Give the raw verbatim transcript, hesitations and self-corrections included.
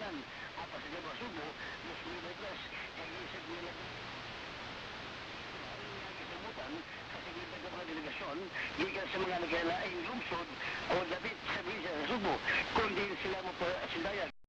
Pangasinan at sa Cebu Subo, mas lumigas, nag-iisip nila kasamutan sa siglitan ng mga delegasyon gikan sa mga nagkalaing lungsod o dapit sa Bisa sa Subo, kundi sila mo pa sindayan.